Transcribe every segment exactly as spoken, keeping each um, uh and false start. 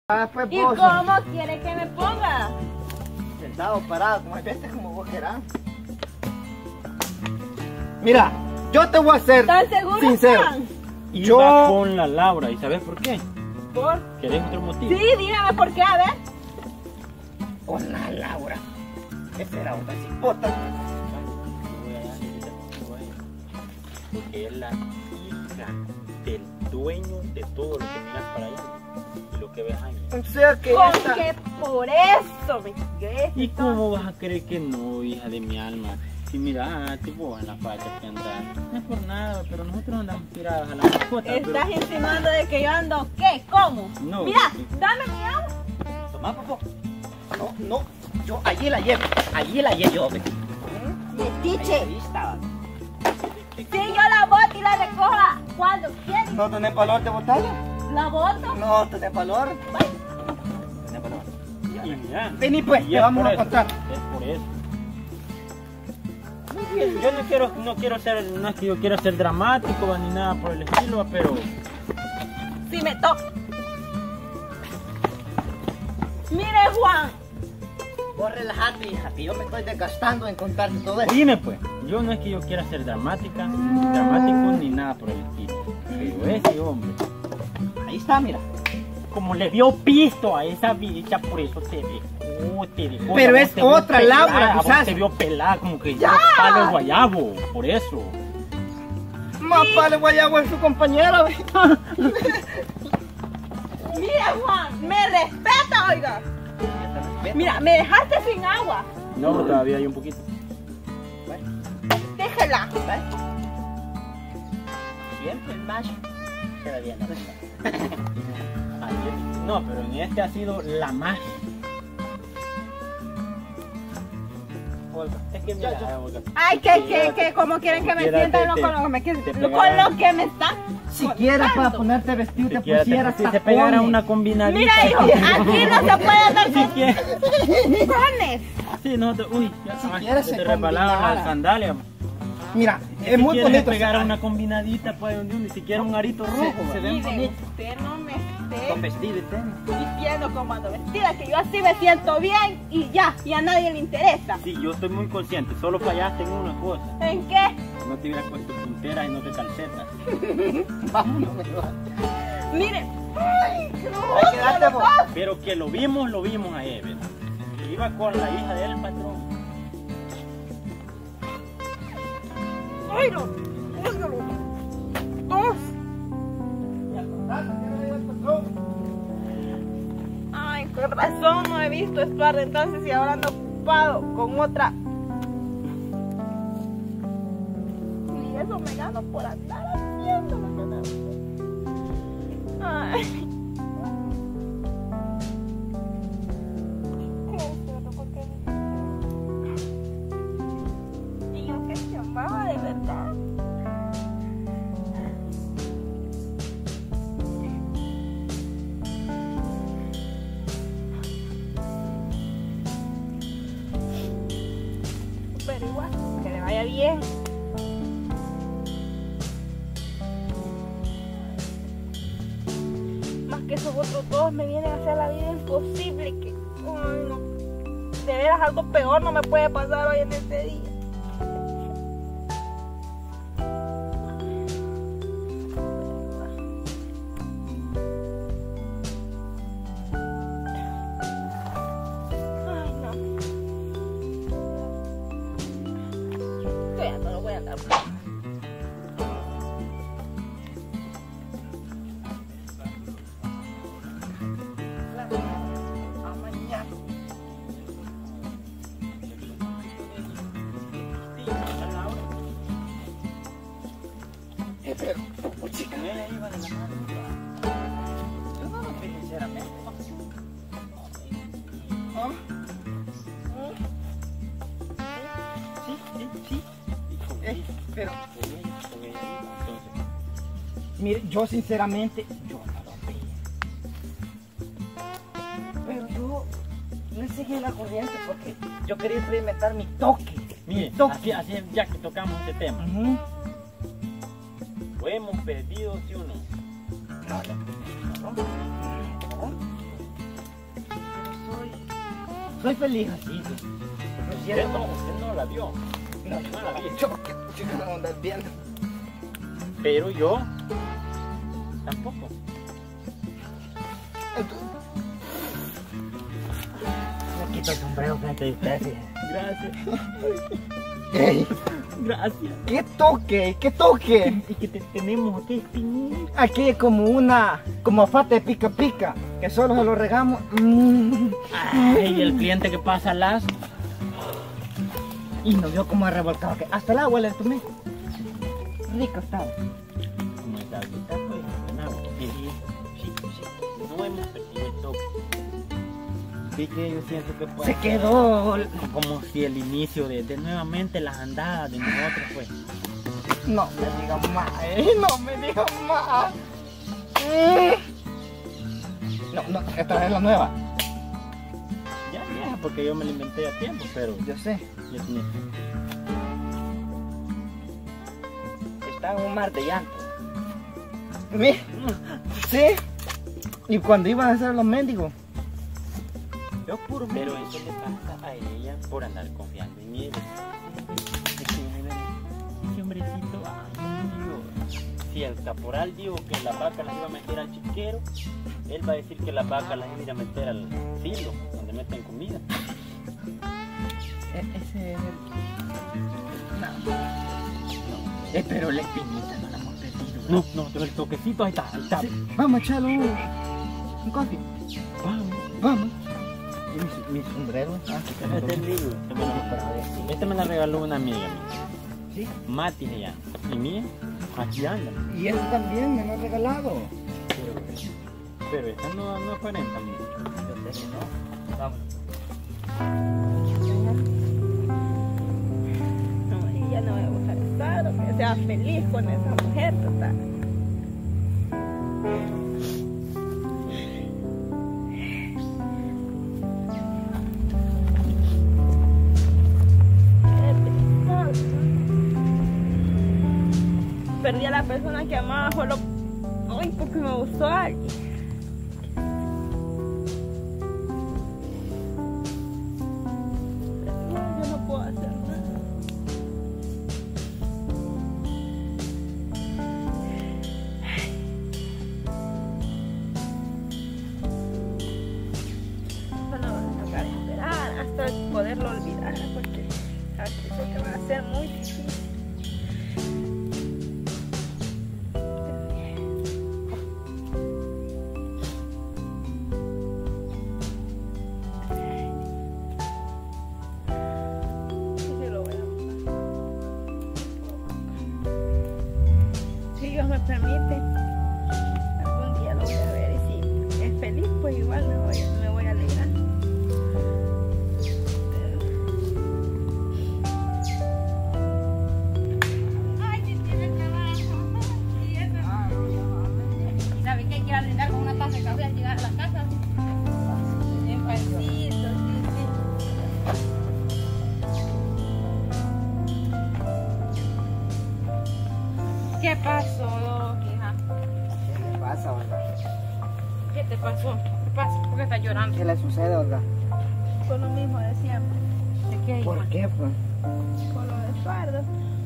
Ah, pues, ¿Y vos, cómo quiere que me ponga? sentado, parado, como este, como vos querás. Mira, yo te voy a ser ¿Tan seguro sincero. están? Iba Yo- con la Laura, ¿y sabes por qué? ¿Por? ¿Querés otro motivo? Sí, dígame por qué, a ver. Con la Laura. Esa era otra cipota. Porque es la hija del dueño de todo lo que miras para allá y lo que ves ahí. O sea que Con esta... que por eso me quedé. ¿Y cómo vas a creer que no, hija de mi alma? Si mira, tipo en la facha que andas, no es por nada, pero nosotros andamos tiradas a la mascota. Estás pero... insinuando de que yo ando, ¿qué? ¿Cómo? No. Mira, dame mi agua. Tomá, papá. No, no, yo allí la llevo, allí la llevo yo. ve. Metiche. Ahí estaba. Sí, yo la boto y la recojo cuando quiera. ¿No tenés valor de botarla? ¿La boto? No tenés valor. Tenés valor. Y mira, Vení pues, y te es vamos por a eso, contar. Es por eso. Muy bien, yo no quiero, no quiero ser, no es que yo quiera ser dramático va, ni nada por el estilo, pero Si me toca. Mire, Juan. Vos relajate, hija, que yo me estoy desgastando en contarte todo esto. dime pues, yo no es que yo quiera ser dramática, dramático ni nada por el estilo, pero ese hombre, Ahí está, mira. como le dio pisto a esa bicha, por eso te dejó, te dejó. Pero a vos es te vio otra pelada, Laura, a vos quizás. te vio pelada, como que ¡Ya! ya palo de guayabo, por eso. Más vale guayabo es su compañera, ve. Mire, Juan. Me respeta, oiga. Mira, me dejaste sin agua. No, todavía hay un poquito. Déjela. Siempre el macho se la viene. Ayer- No, pero en este ha sido la más. Olga, es que mira, eh, Olga, Ay, que, que, que, como quieren que me Siquiera sienta te- no te- con lo que me, te con pegarán. lo que me está. Siquiera para contando. ponerte vestido te siquiera te- pusieras si te tacones. pegara una combinadita. Mira, hijo, aquí no se puede andar con Siquiera- tacones. Sí, nosotros, uy, ya, Siquiera ay, se te resbalaban combinara. las sandalias. Mira, Si es muy quieres bonito. pegar se- una combinadita, pues, ni siquiera un arito rojo. se ¿va? ven Mire, bonitos. usted no me Con esté vestido y tenis. diciendo como ando vestida, que yo así me siento bien y ya, y a nadie le interesa. Sí, yo estoy muy consciente, solo fallaste en una cosa. ¿En qué? No te hubieras puesto punteras y no te calcetas. Vámonos, mejor. Mire. Ay, qué Ahí quedaste vos. Pero que lo vimos, lo vimos a Ever. Que iba con la hija del patrón. Ay, no. Óigalo. Dos. Ay, con razón no he visto Estuardo entonces y ahora ando ocupado con otra. Y eso me gano por andar haciendo lo que no. Ay. Y yo que te amaba de verdad. Pero igual, que le vaya bien. Más que esos otros dos me vienen a hacer la vida imposible. Que, ay, no. De veras algo peor no me puede pasar hoy en este día. Ay, no. Yo ya no lo voy a andar. Eh, pero, oh, chica, Ella iba de la mano. yo no lo vi sinceramente. ¿Ah? Sí, sí, sí. Y con Eh, ella, pero, con ella, con ella iba. Entonces, mire, yo sinceramente, yo no lo vi. Pero yo le seguí la corriente porque yo quería experimentar mi toque. mire, mi toque. así, así ya que tocamos este tema. Ujú. ¿Lo hemos perdido, sí o no? No, no, no, no. soy feliz así. Lo Usted siento. no, usted no la vio. No, no la vi. yo, ¿qué chico me andas viendo? Pero yo tampoco. Me quito el sombrero frente de usted, sí. Gracias. Ey, Gracias. ¿qué toque? ¿Qué toque? Y que te tenemos aquí, pinito. Aquí como una, como fata de pica pica, que solo se lo regamos. Mm. Ay, el cliente que pasa las. Y nos vio como revolcado, que hasta el agua le tomé. Rico estaba. Como es agüita, pues, en agua. Sí, sí, sí. No hemos perdido el toque. Sí que yo siento que puede Se ser quedó. como si el inicio de, de nuevamente las andadas de nosotros, pues. No me digas más, eh, no me digas más. Mm. No, no, esta es la nueva. Ya vieja, porque yo me la inventé a tiempo, pero Yo sé. ya tenía. Está en un mar de llanto. Mi- Sí. Y cuando iban a hacer los mendigos. Yo puro Pero eso le pasa a ella por andar confiando en él. Ese hombrecito, ay, Dios. Si el caporal dijo que las vacas las iba a meter al chiquero, él va a decir que las vacas las iba a ir a meter al silo, donde meten comida. E- ese es el... No. Eh, pero la espinita no la hemos perdido. No, no, pero el toquecito, ahí está, ahí está. Sí, vamos a echarlo un, un coffee. Vamos. Vamos. Y mi, mi sombrero. Ah, sí, Este es el libro, este me lo- Este me la regaló una amiga mía. Sí. Mati se llama. Y mía, aquí anda. Y él también me lo ha regalado. Pero, pero esta no, no aparenta mucho. Yo sé que no. Vamos. No, y ya no me gusta estar, que sea feliz con esa mujer, total. Perdí a la persona que amaba solo hoy porque me gustó alguien. No, yo no puedo hacer nada. Solo voy a tocar esperar hasta poderlo olvidar porque aquí sé que va a ser muy difícil. Si Dios me permite, algún día lo voy a ver y si es feliz, pues igual me voy, me voy a alegrar. Ay, si tiene trabajo. Y eso. ¿Y sabe qué? Quiero brindar con una taza de café al llegar a la casa. En pancito, sí, sí. ¿Qué pasó, hija? ¿Qué le pasa, Olga? ¿Qué te pasó? ¿Qué pasa? ¿Por qué estás llorando? ¿Qué le sucede, Olga? Con lo mismo de siempre, ¿De qué, hija? ¿Por qué, pues? con lo de Fardo.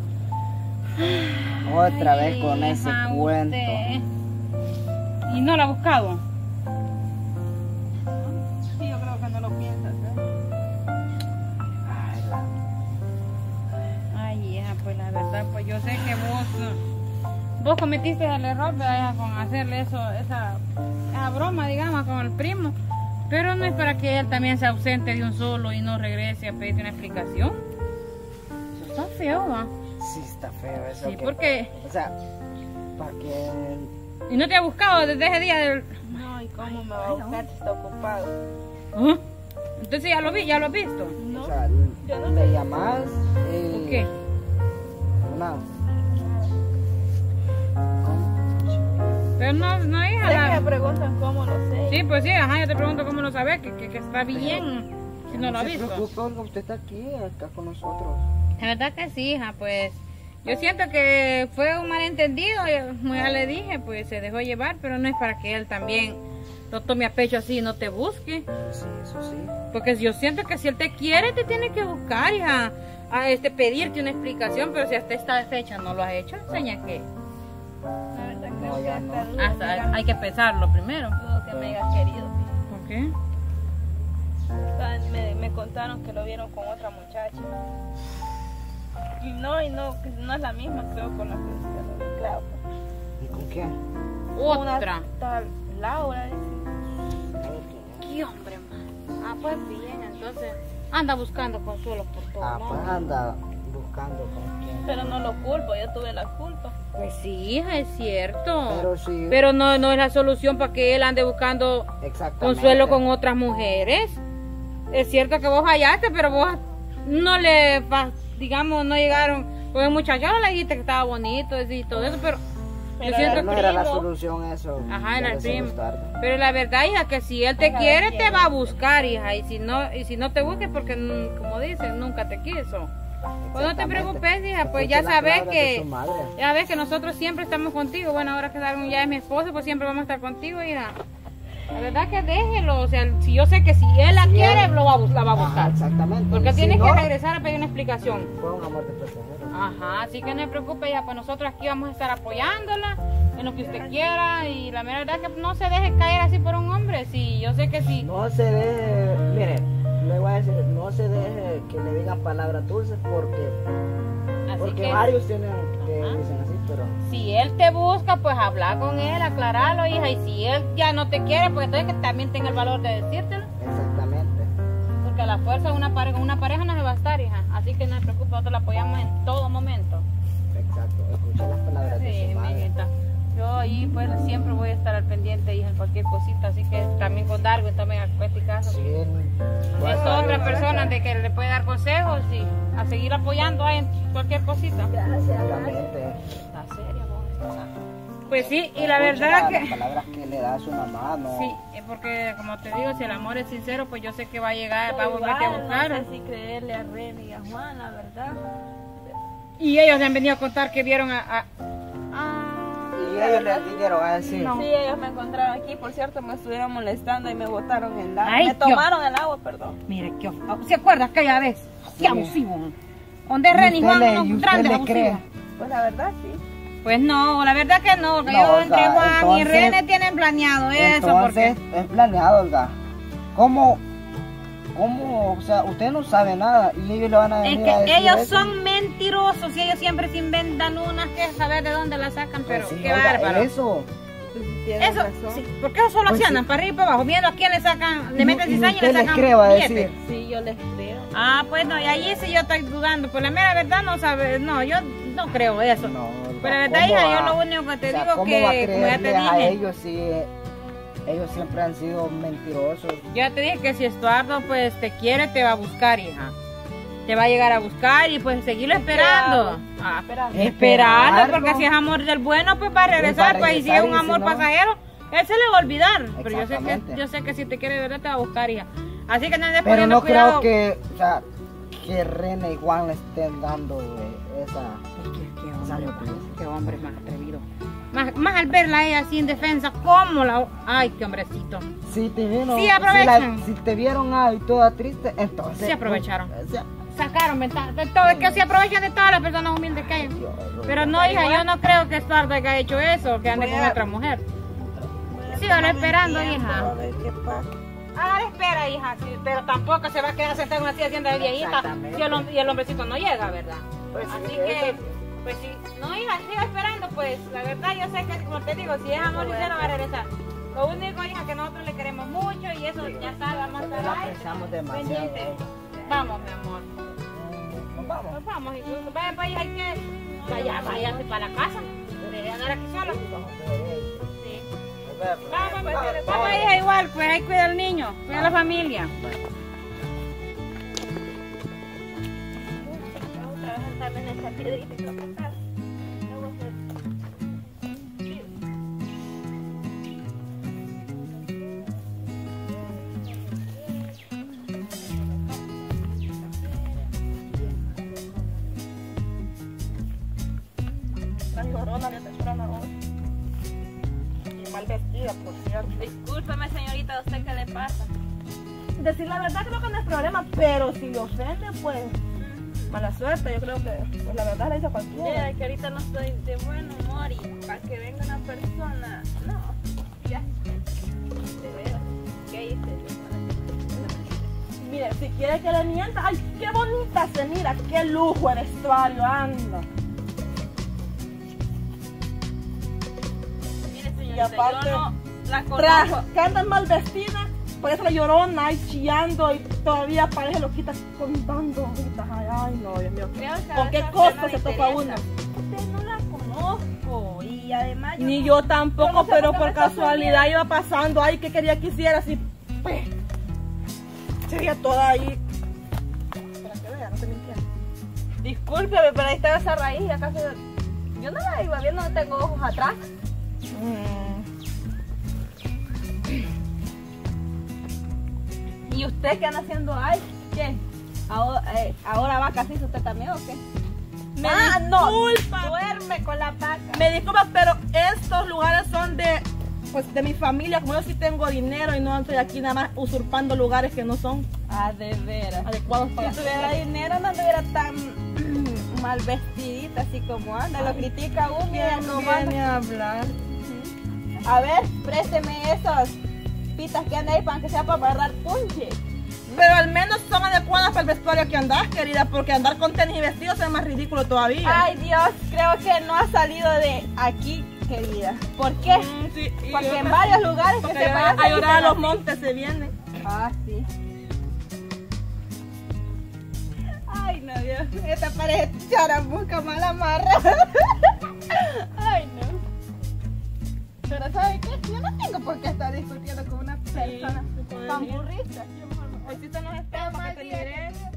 Otra Ay, vez con ese hija, cuento. usted. ¿Y no la ha buscado? Sí, yo creo que no lo piensas, ¿eh? Ay, la... Ay, hija, pues la verdad, pues yo sé que vos, vos cometiste el error, ¿verdad, hija, con hacerle eso, esa, esa broma, digamos, con el primo. Pero no es para que él también se ausente de un solo y no regrese a pedirte una explicación. Eso está feo, ¿va? Sí, está feo eso. Sí, que- porque... O sea, para que... ¿Y no te ha buscado desde ese día del...? No, ¿y cómo me va a buscar si está ocupado? ¿Ah? Entonces ya lo vi, ya lo has visto. No, O sea, yo no le sé. llamas y... ¿Por qué? Una... Pero no, no, hija. Es la- que me preguntan cómo lo sé. Sí, pues sí, ajá, yo te pregunto cómo lo sabes, que, que, que está bien, si no lo has se visto. preocupe, Olga, usted está aquí, acá con nosotros. La verdad que sí, hija, pues yo siento que fue un malentendido, y como ya le dije, pues se dejó llevar, pero no es para que él también lo tome a pecho así y no te busque. Sí, eso sí. Porque yo siento que si él te quiere, te tiene que buscar y a, a este, pedirte una explicación, pero si hasta esta fecha no lo has hecho, enseña que La verdad creo No, que ya hasta no. dudo hasta que- hay que pensarlo primero. dudo que me haya querido. ¿Por qué? Estaban- Me, me contaron que lo vieron con otra muchacha. Y no, y no, que no es la misma, creo, con la que se lo claro. ¿Y con quién? Otra. Una tal Laura, dice. ¿Qué hombre más? Ah, pues bien, entonces anda buscando consuelo por todo Ah, lado. pues anda buscando con quién. Pero no lo culpo, yo tuve la culpa. Pues sí, hija, es cierto. Pero sí. Pero no, no es la solución para que él ande buscando Exactamente. consuelo con otras mujeres. Es cierto que vos fallaste, pero vos no le, fa- digamos, no llegaron. Con el muchacho le dijiste que estaba bonito y todo eso, pero yo Pero siento Pero no era la primo. solución eso. Ajá, era de el primo. gustarle. Pero la verdad, hija, que si él te Ajá, quiere, te entiendo. va a buscar, hija. Y si no, y si no te busque, porque mm, como dicen, nunca te quiso. Pues no te Exactamente. preocupes, hija, pues Escuche ya las sabes palabras de que su madre. ya ves que nosotros siempre estamos contigo. Bueno, ahora que Darwin ya es mi esposo, pues siempre vamos a estar contigo, hija. La verdad que déjelo, o sea, si yo sé que si él la Si quiere, él- lo va a, bus- la va a Ajá, buscar. exactamente. Porque Si tienes no, que regresar a pedir una explicación. Fue un amor de pasajero. Ajá, así que no se preocupe, ya, pues nosotros aquí vamos a estar apoyándola en lo que usted quiera y la verdad que no se deje caer así por un hombre. Sí, yo sé que sí. No se deje, mire, le voy a decir, no se deje que le digan palabras dulces porque, Así porque que varios tienen que Ajá. dicen así, pero si él te busca, pues habla con él, aclararlo, hija. Y si él ya no te quiere, pues entonces que también tenga el valor de decírtelo. exactamente. Porque a la fuerza de una pareja, una pareja no se va a estar, hija. Así que no se preocupe, nosotros la apoyamos en todo momento. Exacto, escucha las palabras de Sí, su madre. amiguita. Yo ahí pues siempre voy a estar al pendiente, hija, en cualquier cosita. Así que también con Darwin tomen a este caso. Sí, Es otra persona de que le puede dar consejos y a seguir apoyando ahí en cualquier cosita. exactamente. ¿Está seria vos? Pues sí, y la Escucha verdad las que... palabras que le da a su mamá, no. Sí, es porque como te digo, si el amor es sincero, pues yo sé que va a llegar, va a Igual, volverte a buscar. No sé si creerle a Remy y a Juan, la verdad. Y ellos le han venido a contar que vieron a... a- Y ellos le dijeron a decir, No. Sí, ellos me encontraron aquí, por cierto, me estuvieron molestando y me botaron el agua. Ay, me Dios. tomaron el agua, perdón. Mire, ¿qué, ¿se acuerda aquella vez? ¡Qué Sí. abusivo! Donde ¿Y Ren y usted Juan le- unos y usted grandes le abusivos. cree? Pues la verdad, sí. Pues no, la verdad que no, que No, yo o entre sea, Juan y entonces- René tienen planeado eso, porque... entonces es planeado, Olga. ¿Cómo, cómo, o sea, usted no sabe nada y ellos le van a Es venir a que decir ellos eso? son mentirosos y ellos siempre se inventan unas que saber de dónde las sacan, pero Pues sí, qué Olga, bárbaro. eso. Pues sí, tienes Eso, razón. sí, porque eso solo Pues así sí. andan para arriba y para abajo, viendo a quién le sacan, le meten Y cizaña y usted le les sacan cree, va a billete. decir. Sí, yo les creo. Ah, pues no, y ahí sí yo estoy dudando, pues la mera verdad no sabe, no, yo no creo eso. No, Olga, Pero la verdad, ¿cómo hija, va? yo lo único que te O sea, digo ¿cómo que, va a como ya te creerles a dije, ellos si eh, ellos siempre han sido mentirosos? yo ya te dije que si Estuardo pues te quiere, te va a buscar, hija. Te va a llegar a buscar y pues seguirlo esperando. Ah, Esperando. esperando, Esperarlo. porque si es amor del bueno, pues va a regresar, va a pues y si es regresar, un y si amor no- pasajero, él se le va a olvidar. Pero yo sé que Exactamente. yo sé que si te quiere de verdad te va a buscar, hija. Así que no andes Pero poniendo no cuidado. creo que, o sea, que René y Juan le estén dando eh, esa... Qué, qué esa hombre, locura. qué hombre más atrevido. Más, más al verla a ella así en defensa, ¿cómo la...? Ay, qué hombrecito. Si te vieron, Sí, si, la- aprovechan. si te vieron ahí toda triste, entonces... Sí, aprovecharon. o sea, Sacaron ventaja de todo, es que se aprovechan de todas las personas humildes que hay. Dios, Pero no, hija, yo no creo que Estuardo haya hecho eso, que ande Voy con a- otra mujer. Voy a Sí, ahora tomarme esperando, tiempo, hija. a ver qué pasa. Ahora espera, hija, sí, pero tampoco se va a quedar sentada en una silla hacienda de viejita Exactamente. si el, hom- y el hombrecito no llega, ¿verdad? Pues sí, Así eso que, sí. pues sí, no, hija, siga esperando, pues la verdad yo sé que, como te digo, si es amor sincero va a regresar. Lo único, hija, que nosotros le queremos mucho y eso ya sabe, vamos a estar la ahí, apreciamos demasiado. pendiente. Vamos, mi amor. Nos vamos. Pues vamos, incluso, vaya, pues, hay que, vaya, váyase para la casa, de andar aquí solo. Sí. Vamos, pues, vamos, hija, igual, pues ahí cuida al niño, cuida a la familia. Vamos a trabajar también en esta piedrita que va a pasar. Luego se- La llorona le temprano hoy. Y mal vestida, por cierto. Discúlpeme, señorita, ¿a usted qué le pasa? Decir la verdad creo que no es problema, pero si le ofende, pues mala suerte. Yo creo que pues, la verdad la dice cualquiera. Mira, que ahorita no estoy de buen humor y para que venga una persona, no, ya, de veras, ¿qué hice? Mire, si quiere que le mienta, ay, qué bonita se mira, qué lujo el vestuario, anda. Mire, Y señorita, aparte, yo no la Tras conozco. que andan mal vestida, por eso la llorona ahí chillando y todavía parece loquita contando ahorita. Ay, ay, no, Dios mío. Creo que a ¿Con qué esa cosa persona se le toca interesa. uno? Usted no la conozco y además yo Ni no- yo tampoco, yo no sé pero por qué por me está casualidad iba pasando. Ay, ¿qué quería que hiciera? Así, pues, sería toda ahí. Para que vea, no se me entiende. Discúlpeme, pero ahí estaba esa raíz y acá se... Yo no la iba viendo, no tengo ojos atrás. Mm. ¿Y usted qué anda haciendo ahí? ¿Qué? Ahora, eh, ahora va casi usted también o qué? Me Ah, no. disculpa. Duerme con la vaca. Me disculpa, pero estos lugares son de, pues, de mi familia. Como yo sí tengo dinero y no estoy aquí nada más usurpando lugares que no son Ah, de veras. adecuados para Si tuviera dinero no anduviera tan mal vestidita así como anda. Lo critica uno y ya no viene manda. a hablar. A ver, présteme esas pitas que anda ahí para que sea para guardar punche. Pero al menos son adecuadas para el vestuario que andás, querida, porque andar con tenis y vestidos es más ridículo todavía. Ay Dios, creo que no ha salido de aquí, querida. ¿Por qué? Mm, sí, y Porque yo en me- varios lugares que porque se a, van a llorar a los montes se viene. Ah, sí. Ay, no, Dios. Esta parece charamusca mala marra. Ay, no. Pero ¿sabe qué? Yo no tengo por qué estar discutiendo con una persona tú puedes tan ir. burrista. Hoy sí se nos espera para que te Mal día. mires.